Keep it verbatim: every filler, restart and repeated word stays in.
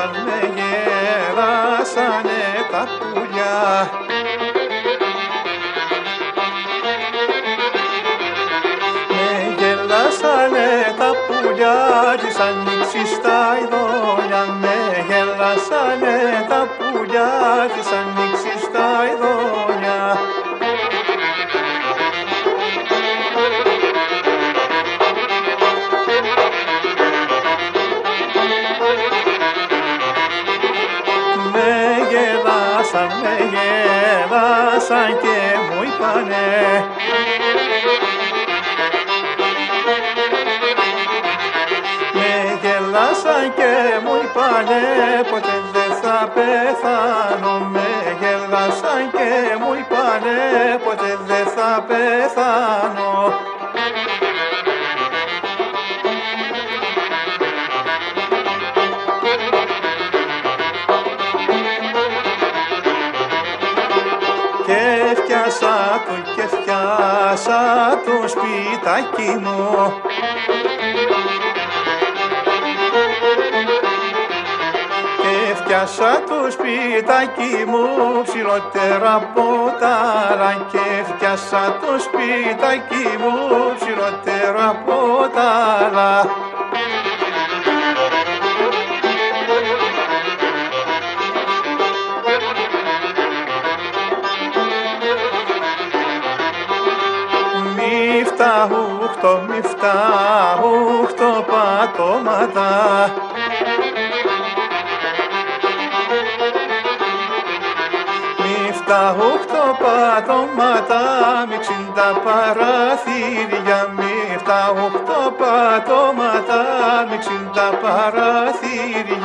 γέλασαν, με γέλασανε τα πουλιά. Με γέλασανε τα πουλιά της ανοίξης τα ειδόνια. Με γέλασανε τα πουλιά της ανοίξης τα ειδόνια. Με γέλασαν και μου είπανε Με γέλασαν και μου είπανε ποτέ δεν θα πεθάνω. Με γέλασαν και μου είπανε ποτέ δεν θα πεθάνω. Και φτιάσα του και φτιάσα το σπιτάκι μου. Και φτιάσα το σπιτάκι μου ψηλότερα από τα άλλα. Και φτιάσα το σπιτάκι μου ψηλότερα από τα άλλα. Μη φτάχουχτο, μη φτάχουχτο πατώματα. Μη φτάχουχτο πατώματα, μη ξύντα παραθύρια. Μη φτάχουχτο πατώματα, μη ξύντα παραθύρια.